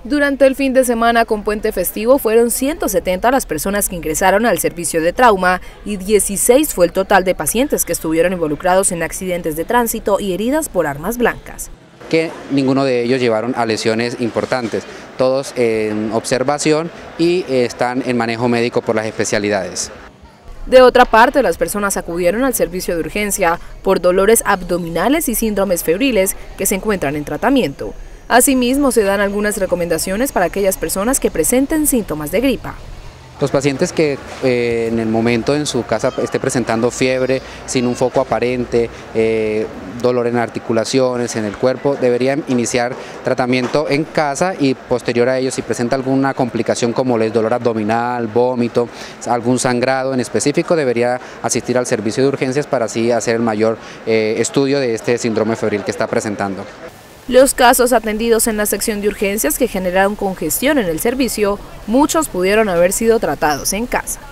Durante el fin de semana con puente festivo fueron 170 las personas que ingresaron al servicio de trauma y 16 fue el total de pacientes que estuvieron involucrados en accidentes de tránsito y heridas por armas blancas. Que ninguno de ellos llevaron a lesiones importantes, todos en observación y están en manejo médico por las especialidades. De otra parte, las personas acudieron al servicio de urgencia por dolores abdominales y síndromes febriles que se encuentran en tratamiento. Asimismo, se dan algunas recomendaciones para aquellas personas que presenten síntomas de gripa. Los pacientes que en el momento en su casa esté presentando fiebre, sin un foco aparente, dolor en articulaciones, en el cuerpo, deberían iniciar tratamiento en casa y posterior a ello, si presenta alguna complicación como el dolor abdominal, vómito, algún sangrado en específico, debería asistir al servicio de urgencias para así hacer el mayor estudio de este síndrome febril que está presentando. Los casos atendidos en la sección de urgencias que generaron congestión en el servicio, muchos pudieron haber sido tratados en casa.